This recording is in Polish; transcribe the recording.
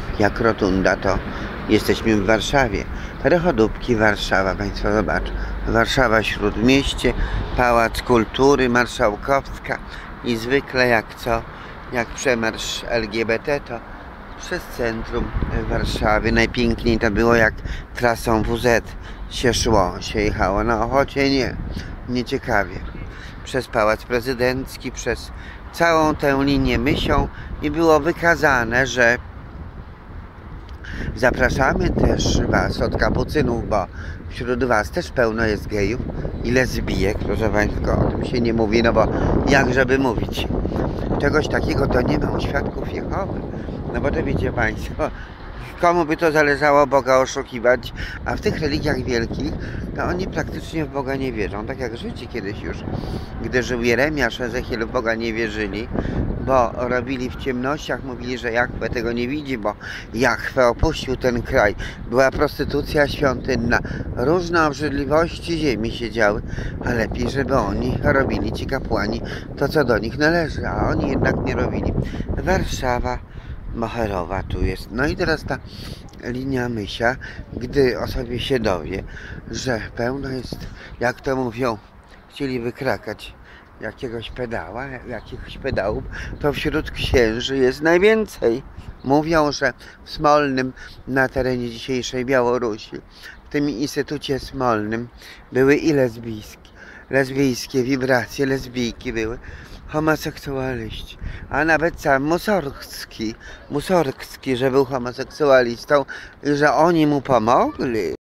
jak rotunda, to jesteśmy w Warszawie. Rechodóbki, Warszawa, Państwo zobaczą. Warszawa Śródmieście, Pałac Kultury Marszałkowska i zwykle jak przemarsz LGBT, to przez centrum Warszawy. Najpiękniej to było, jak trasą WZ się jechało. Na Ochocie nie ciekawie. Przez Pałac Prezydencki, przez całą tę linię Mysią i było wykazane, że zapraszamy też Was od kapucynów, bo wśród Was też pełno jest gejów i lesbijek, proszę Państwa, o tym się nie mówi, no bo jak żeby mówić. Czegoś takiego to nie ma u świadków Jehowy. No bo to wiecie Państwo, komu by to zależało Boga oszukiwać, a w tych religiach wielkich to oni praktycznie w Boga nie wierzą, tak jak Żydzi kiedyś już, gdy żył Jeremiasz, Ezechiel, w Boga nie wierzyli, bo robili w ciemnościach, mówili, że Jahwe tego nie widzi, bo Jahwe opuścił ten kraj. Była prostytucja świątynna, różne obrzydliwości ziemi się działy, a lepiej, żeby oni robili, ci kapłani, to co do nich należy, a oni jednak nie robili. Warszawa Moherowa tu jest. No i teraz ta linia Mysia, gdy o sobie się dowie, że pełno jest, jak to mówią, chcieli wykrakać jakiegoś pedałów, to wśród księży jest najwięcej. Mówią, że w Smolnym, na terenie dzisiejszej Białorusi, w tym Instytucie Smolnym były i lesbijskie wibracje, lesbijki były, homoseksualiści, a nawet sam Mussorgski, że był homoseksualistą i że oni mu pomogli.